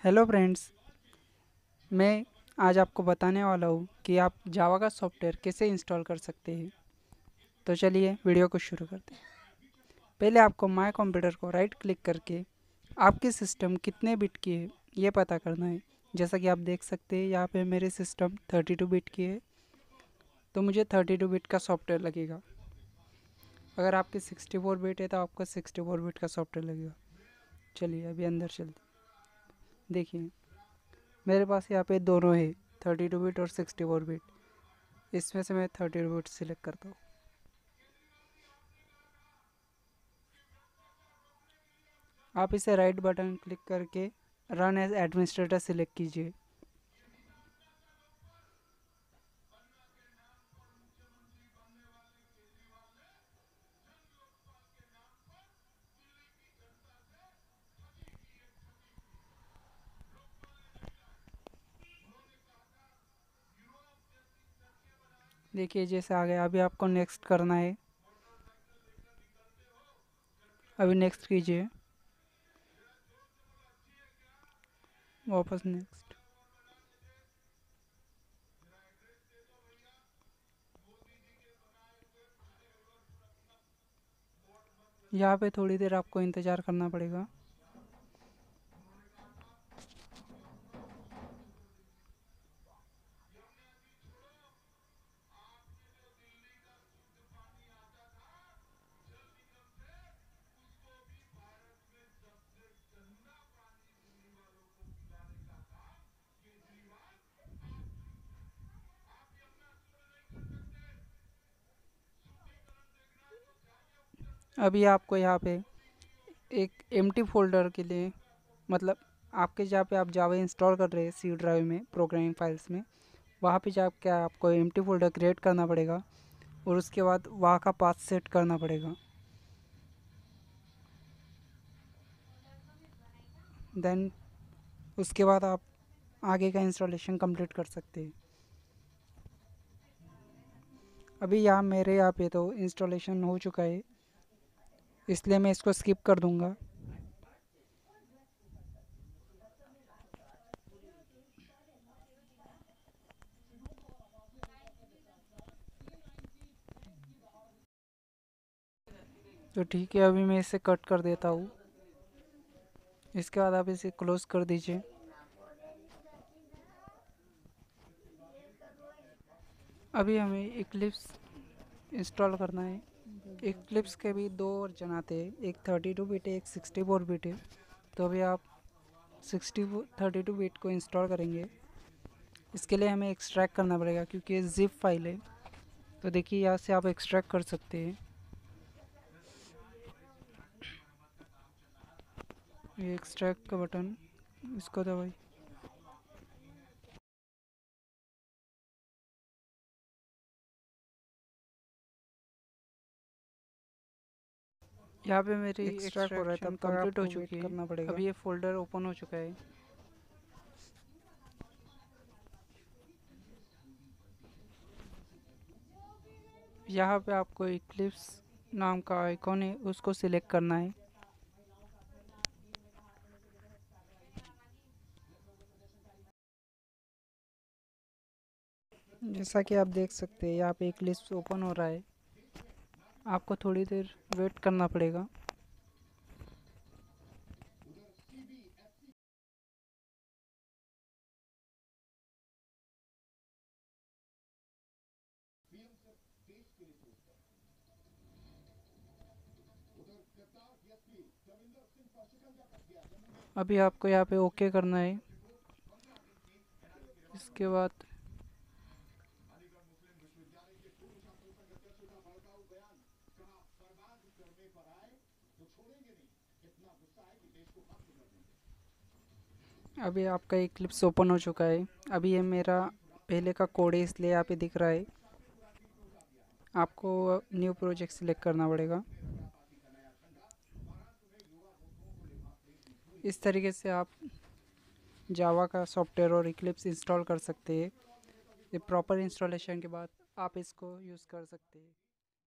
Hello friends, मैं आज आपको बताने वाला हूँ कि आप जावा का सॉफ्टवेयर कैसे इंस्टॉल कर सकते हैं। तो चलिए वीडियो को शुरू करते हैं। पहले आपको माय कंप्यूटर को राइट क्लिक करके आपकी सिस्टम कितने बिट की है ये पता करना है। जैसा कि आप देख सकते हैं यहाँ पे मेरी सिस्टम 32 बिट की है, तो मुझे 32 बिट का सॉफ्टवेयर लगेगा। अगर आपकी 64 बिट है तो आपको 64 बिट का सॉफ्टवेयर लगेगा। चलिए अभी अंदर चलते, देखिए मेरे पास यहाँ पे दोनों है, 32 बिट और 64 बिट। इसमें से मैं 32 बिट सिलेक्ट करता हूँ। आप इसे राइट बटन क्लिक करके रन एज एडमिनिस्ट्रेटर सिलेक्ट कीजिए। देखिए जैसे आ गया, अभी आपको नेक्स्ट करना है। अभी नेक्स्ट कीजिए, वापस नेक्स्ट। यहाँ पे थोड़ी देर आपको इंतज़ार करना पड़ेगा। अभी आपको यहाँ पे एक एम्प्टी फोल्डर के लिए, मतलब आपके जहाँ पे आप जावा इंस्टॉल कर रहे हैं सी ड्राइव में प्रोग्रामिंग फाइल्स में, वहाँ पे जाके आपको एम्प्टी फोल्डर क्रिएट करना पड़ेगा और उसके बाद वहाँ का पाथ सेट करना पड़ेगा। देन उसके बाद आप आगे का इंस्टॉलेशन कंप्लीट कर सकते हैं। अभी यहाँ मेरे यहाँ पे तो इंस्टॉलेशन हो चुका है, इसलिए मैं इसको स्किप कर दूंगा। तो ठीक है, अभी मैं इसे कट कर देता हूँ। इसके बाद आप इसे क्लोज कर दीजिए। अभी हमें इक्लिप्स इंस्टॉल करना है। इक्लिप्स के भी दो वर्जन आते हैं, एक 32 बिट है, एक 64 बिट है। तो अभी आप 32 बिट को इंस्टॉल करेंगे। इसके लिए हमें एक्सट्रैक्ट करना पड़ेगा क्योंकि ये जिप फाइल है। तो देखिए यहाँ से आप एक्सट्रैक्ट कर सकते हैं। ये एक्सट्रैक्ट का बटन, इसको दबाइए। यहाँ पे मेरी एक्सट्रैक्ट हो रहा है, तब कंप्लीट हो चुकी है। करना पड़ेगा। अभी ये फोल्डर ओपन हो चुका है। यहाँ पे आपको इक्लिप्स नाम का आइकॉन है, उसको सिलेक्ट करना है। जैसा कि आप देख सकते हैं यहाँ पे इक्लिप्स ओपन हो रहा है। आपको थोड़ी देर वेट करना पड़ेगा। अभी आपको यहाँ पे ओके करना है। इसके बाद अभी आपका इक्लिप्स ओपन हो चुका है। अभी ये मेरा पहले का कोड है, इसलिए यहाँ पे दिख रहा है। आपको न्यू प्रोजेक्ट सिलेक्ट करना पड़ेगा। इस तरीके से आप जावा का सॉफ्टवेयर और इक्लिप्स इंस्टॉल कर सकते हैं। ये प्रॉपर इंस्टॉलेशन के बाद आप इसको यूज़ कर सकते हैं।